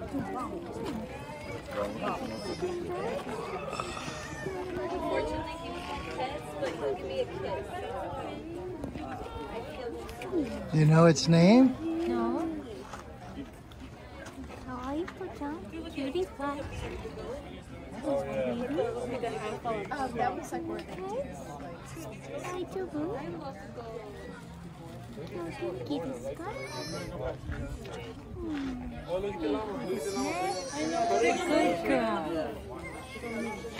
Unfortunately, he can't kiss, but he'll give me a kiss. Do you know its name? No. How 예쁘죠? Cutie pie. That was like worth it. Hi, Tubu. Kitty Good girl.